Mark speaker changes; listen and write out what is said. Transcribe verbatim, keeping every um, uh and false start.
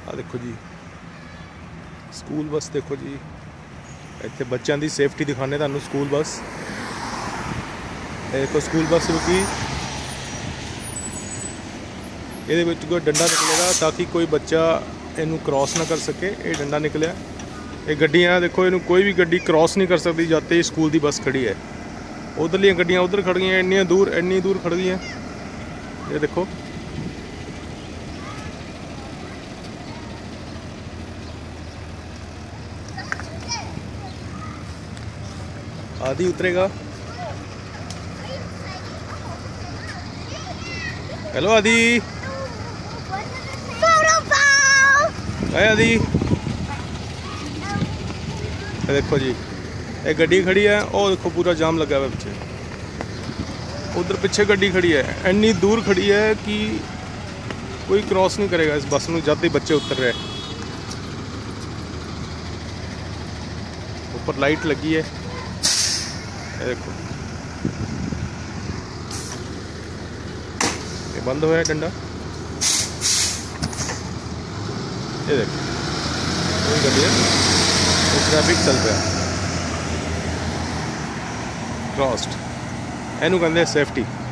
Speaker 1: आ देखो जी school bus, देखो जी इत्थे बच्चों की सेफ्टी दिखाने तुहानू स्कूल बस। देखो स्कूल बस रुकी, ये कोई डंडा निकलेगा ताकि कोई बच्चा इनू क्रॉस ना कर सके। ये डंडा निकलिया, ये गड्डियाँ देखो, इनू कोई भी गड्डी क्रॉस नहीं कर सकती जब तक स्कूल की बस खड़ी है। उधरलियाँ गड्डियाँ उधर खड़ गई, इन्नी दूर इन्नी दूर खड़ गई। ये देखो आदि उतरेगा। हेलो आदि, हाय आदि। देखो जी ये गड्डी खड़ी है, और देखो पूरा जाम लगा हुआ है पीछे। उधर पीछे गड्डी खड़ी है, इतनी दूर खड़ी है कि कोई क्रॉस नहीं करेगा इस बस में जब तक बच्चे उतर रहे। ऊपर लाइट लगी है, ये देखो ये बंद हुआ है डंडा। ये देखो कोई गड्डी है, ट्रैफिक चल रहा क्रॉस्ड, इनू कहते हैं सेफ्टी।